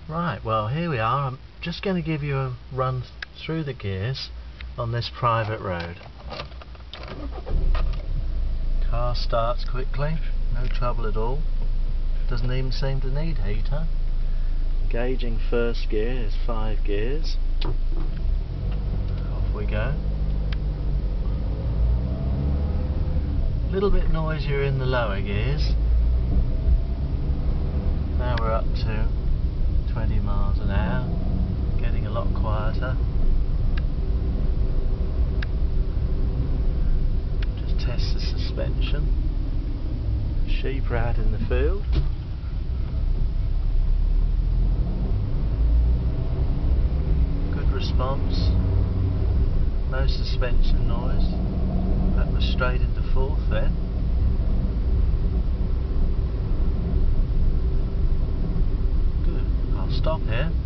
Right, well here we are. I'm just going to give you a run through the gears on this private road. Car starts quickly, no trouble at all. Doesn't even seem to need heater. Gauging first gear is 5 gears. Off we go. A little bit noisier in the lower gears. Now we're up to 20 miles an hour, getting a lot quieter. Just test the suspension. Sheep are out in the field. Good response. No suspension noise. That was straight into fourth then. Good. I'll stop here.